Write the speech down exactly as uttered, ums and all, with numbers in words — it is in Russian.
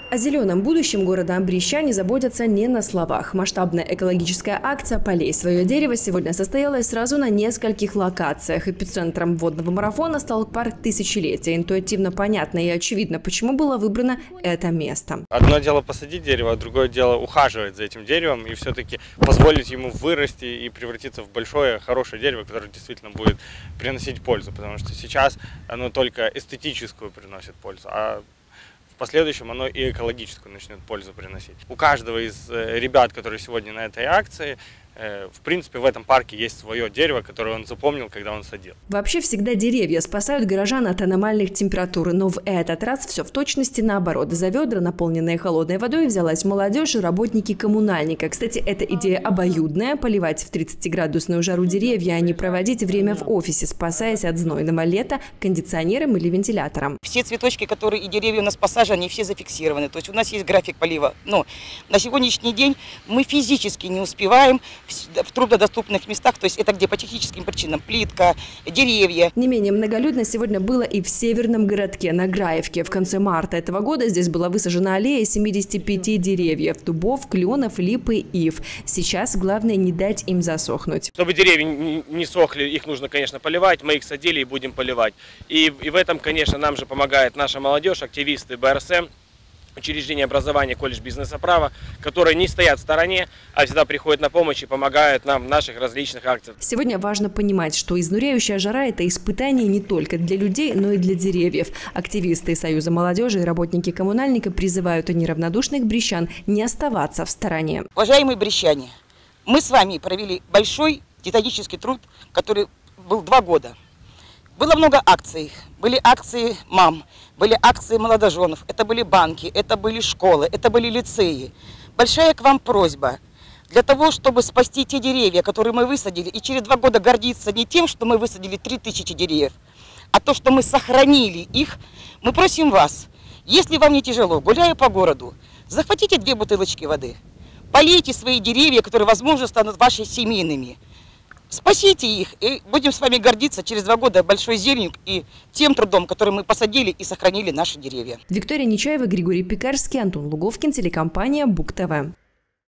О зеленом будущем города Брещане заботятся не на словах. Масштабная экологическая акция «Полей свое дерево» сегодня состоялась сразу на нескольких локациях. Эпицентром водного марафона стал парк Тысячелетия. Интуитивно понятно и очевидно, почему было выбрано это место. Одно дело посадить дерево, а другое дело ухаживать за этим деревом и все-таки позволить ему вырасти и превратиться в большое, хорошее дерево, которое действительно будет приносить пользу. Потому что сейчас оно только эстетическую приносит пользу, а в последующем оно и экологическую начнет пользу приносить. У каждого из ребят, которые сегодня на этой акции, в принципе, в этом парке есть свое дерево, которое он запомнил, когда он садил. Вообще всегда деревья спасают горожан от аномальных температур, но в этот раз все в точности наоборот. За ведра, наполненные холодной водой, взялась молодежь и работники коммунальника. Кстати, эта идея обоюдная – поливать в тридцатиградусную жару деревья, а не проводить время в офисе, спасаясь от знойного лета кондиционером или вентилятором. Все цветочки, которые и деревья у нас посажены, они все зафиксированы. То есть у нас есть график полива. Но на сегодняшний день мы физически не успеваем в труднодоступных местах, то есть это где по техническим причинам, плитка, деревья. Не менее многолюдно сегодня было и в северном городке, на Граевке. В конце марта этого года здесь была высажена аллея семидесяти пяти деревьев – дубов, кленов, липы, ив. Сейчас главное не дать им засохнуть. Чтобы деревья не сохли, их нужно, конечно, поливать. Мы их садили и будем поливать. И, и в этом, конечно, нам же помогает наша молодежь, активисты бэ эр эс эм, учреждение образования, колледж бизнеса права, которые не стоят в стороне, а всегда приходят на помощь и помогают нам в наших различных акциях. Сегодня важно понимать, что изнуряющая жара – это испытание не только для людей, но и для деревьев. Активисты Союза молодежи и работники коммунальника призывают неравнодушных брещан не оставаться в стороне. Уважаемые брещане, мы с вами провели большой титанический труд, который был два года. Было много акций. Были акции мам, были акции молодоженов, это были банки, это были школы, это были лицеи. Большая к вам просьба. Для того, чтобы спасти те деревья, которые мы высадили, и через два года гордиться не тем, что мы высадили три тысячи деревьев, а то, что мы сохранили их, мы просим вас, если вам не тяжело, гуляя по городу, захватите две бутылочки воды, полейте свои деревья, которые, возможно, станут вашими семейными. Спасите их, и будем с вами гордиться через два года большой зеленью и тем трудом, который мы посадили и сохранили наши деревья. Виктория Нечаева, Григорий Пекарский, Антон Луговкин, телекомпания БУК ТВ.